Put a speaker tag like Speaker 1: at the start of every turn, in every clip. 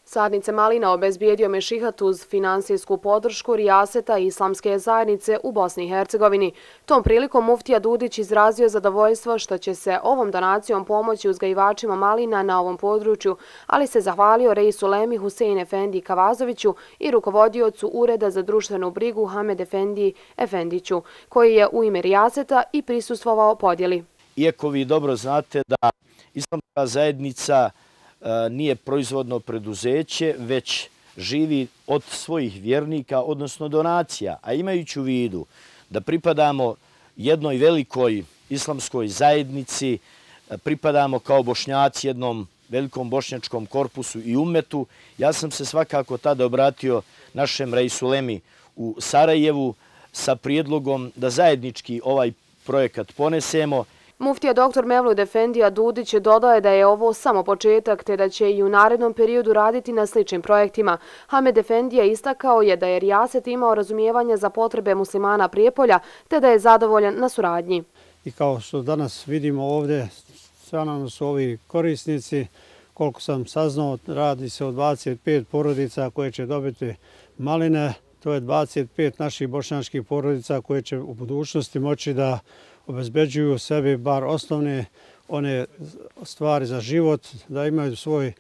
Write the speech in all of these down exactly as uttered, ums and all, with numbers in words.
Speaker 1: Sadnice malina obezbijedio Mešihat uz finansijsku podršku Rijaseta i Islamske zajednice u Bosni i Hercegovini. Tom prilikom muftija Dudić izrazio zadovoljstvo što će se ovom donacijom pomoći uzgajivačima malina na ovom području, ali se zahvalio reisu Lemi Husein Efendi Kavazoviću i rukovodiocu Ureda za društvenu brigu Hamed Efendi Efendiću, koji je u ime Rijaseta i prisustvovao podjeli.
Speaker 2: Iako vi dobro znate da Islamska zajednica nije proizvodno preduzeće, već živi od svojih vjernika, odnosno donacija. A imajući u vidu da pripadamo jednoj velikoj islamskoj zajednici, pripadamo kao Bošnjaci jednom velikom bošnjačkom korpusu i umetu, ja sam se svakako tada obratio našem reisu Lemi u Sarajevu sa prijedlogom da zajednički ovaj projekat ponesemo.
Speaker 1: Muftija doktor Mevlud Efendija Dudić dodaje da je ovo samo početak te da će i u narednom periodu raditi na sličnim projektima. Hamed Efendija istakao je da je Rijaset imao razumijevanja za potrebe muslimana Prijepolja te da je zadovoljan na suradnji.
Speaker 3: I kao što danas vidimo ovdje, stvarno su ovi korisnici, koliko sam saznao, radi se o dvadeset pet porodica koje će dobiti maline. To je dvadeset pet naših bošnjačkih porodica koje će u budućnosti moći da obezbeđuju sebi bar osnovne one stvari za život, da imaju svoj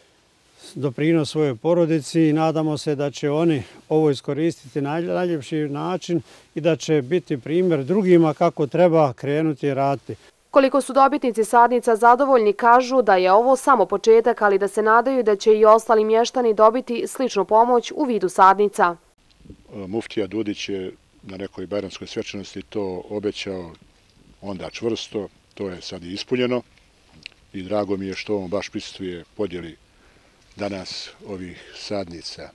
Speaker 3: doprinos svojoj porodici i nadamo se da će oni ovo iskoristiti na najljepši način i da će biti primjer drugima kako treba krenuti i raditi.
Speaker 1: Koliko su dobitnici sadnica zadovoljni, kažu da je ovo samo početak, ali da se nadaju da će i ostali mještani dobiti sličnu pomoć u vidu sadnica.
Speaker 4: Muftija Dudić je na nekoj bajramskoj svečanosti to obećao onda čvrsto, to je sad i ispunjeno i drago mi je što on baš prisustvuje podjeli danas ovih sadnica.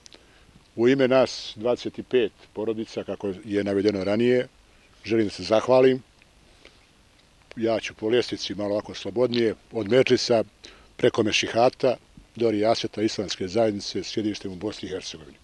Speaker 4: U ime nas dvadeset pet porodica, kako je navedeno ranije, želim da se zahvalim. Ja ću po ljestvici malo ovako slobodnije, od Medžlisa preko Mešihata do Rijaseta Islamske zajednice s sjedištem u Bosni i Hercegovini.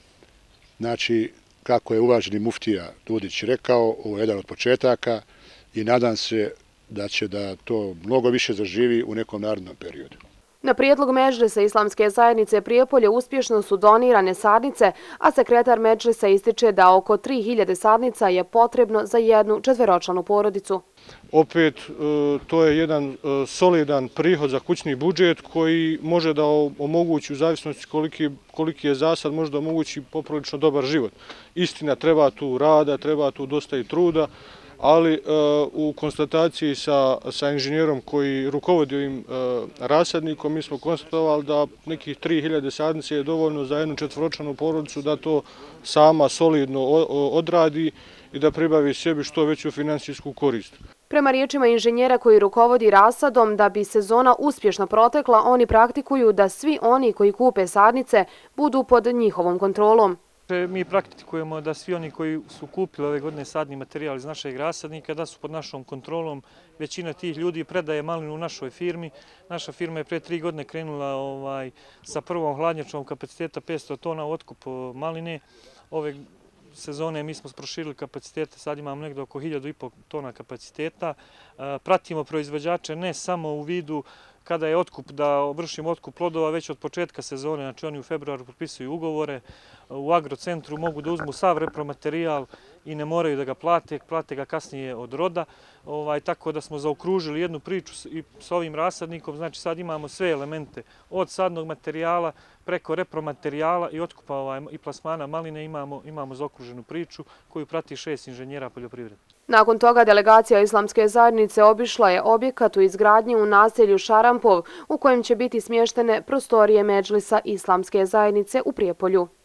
Speaker 4: Znači, kako je uvaženi muftija Dudić rekao, ovo je jedan od početaka i nadam se da će da to mnogo više zaživi u nekom narednom periodu.
Speaker 1: Na prijedlog Medžlisa Islamske zajednice Prijepolje uspješno su donirane sadnice, a sekretar Medžlisa ističe da oko tri hiljade sadnica je potrebno za jednu četveročlanu porodicu.
Speaker 5: Opet, to je jedan solidan prihod za kućni budžet koji može da omogući, u zavisnosti koliki, koliki je zasad, može da omogući poprilično dobar život. Istina, treba tu rada, treba tu dosta i truda, ali u konstataciji sa, sa inženjerom koji rukovodi ovim rasadnikom mi smo konstatovali da nekih tri hiljade sadnice je dovoljno za jednu četvoročlanu porodicu da to sama solidno odradi i da pribavi sebi što veću finansijsku korist.
Speaker 1: Prema riječima inženjera koji rukovodi rasadom, da bi sezona uspješno protekla, oni praktikuju da svi oni koji kupe sadnice budu pod njihovom kontrolom.
Speaker 6: Mi praktikujemo da svi oni koji su kupili ove godine sadni materijal iz našeg rasadnika, da su pod našom kontrolom. Većina tih ljudi predaje malinu u našoj firmi. Naša firma je pre tri godine krenula ovaj, sa prvom hladnjačom kapaciteta petsto tona otkup maline. Ove sezone mi smo proširili kapacitete, sad imamo negdje oko hiljadu i pol tona kapaciteta. Pratimo proizvođače ne samo u vidu kada je otkup, da vršimo otkup plodova već od početka sezone, znači oni u februaru potpisuju ugovore, u agrocentru mogu da uzmu sav repromaterijal i ne moraju da ga plate, plate ga kasnije od roda, ovaj, tako da smo zaokružili jednu priču i s ovim rasadnikom, znači sad imamo sve elemente, od sadnog materijala preko repromaterijala i otkupa ovaj, i plasmana maline imamo, imamo zaokruženu priču koju prati šest inženjera poljoprivrede.
Speaker 1: Nakon toga delegacija Islamske zajednice obišla je objekat u izgradnji u naselju Šarampov u kojem će biti smještene prostorije Medžlisa Islamske zajednice u Prijepolju.